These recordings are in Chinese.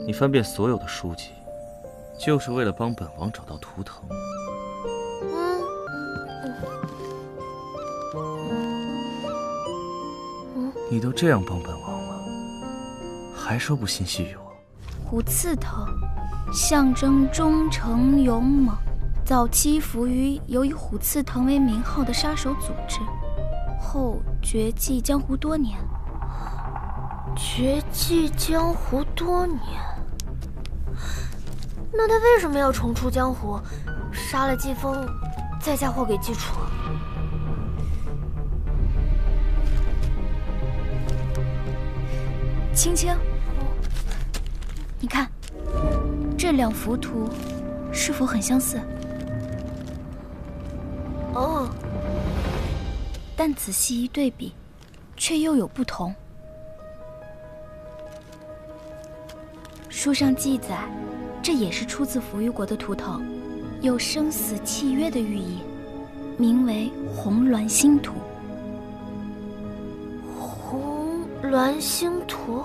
你翻遍所有的书籍，就是为了帮本王找到图腾。你都这样帮本王了，还说不心系于我？ 虎刺藤象征忠诚勇猛。早期伏于有以虎刺藤为名号的杀手组织，后绝迹江湖多年。 绝迹江湖多年，那他为什么要重出江湖，杀了季风，再嫁祸给季楚？ 青青，你看，这两幅图是否很相似？ 哦， 但仔细一对比，却又有不同。书上记载，这也是出自扶余国的图腾，有生死契约的寓意，名为红鸾星图。 红鸾星图，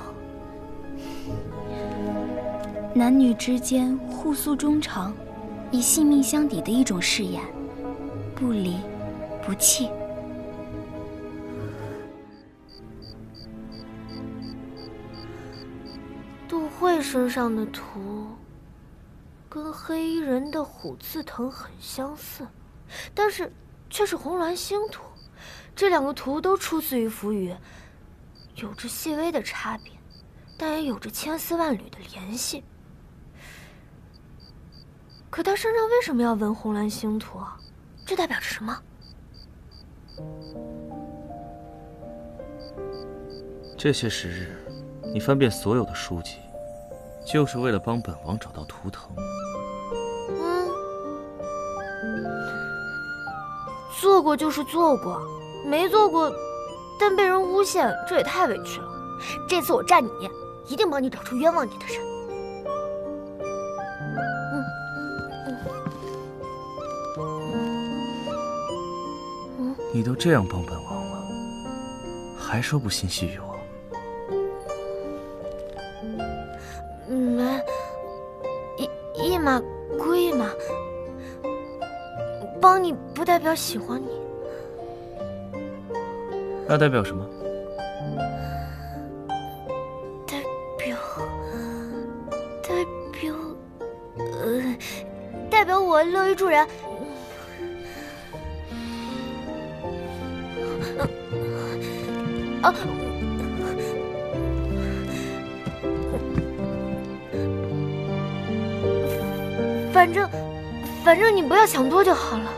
男女之间互诉衷肠，以性命相抵的一种誓言，不离不弃。 杜慧身上的图跟黑衣人的虎刺藤很相似，但是却是红鸾星图。这两个图都出自于扶余，有着细微的差别，但也有着千丝万缕的联系。可他身上为什么要纹红鸾星图啊？这代表着什么？ 这些时日，你翻遍所有的书籍，就是为了帮本王找到图腾。 做过就是做过，没做过，但被人诬陷，这也太委屈了。这次我站你，一定帮你找出冤枉你的人。 你都这样帮本王了，还说不心系于我？ 没，一码归一码，帮你不代表喜欢你。 那代表什么？ 代表我乐于助人。反正你不要想多就好了。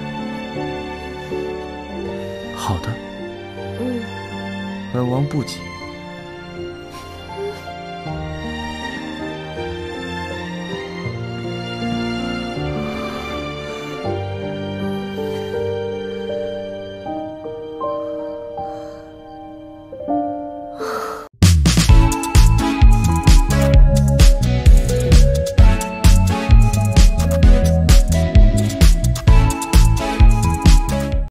好的。本王不急。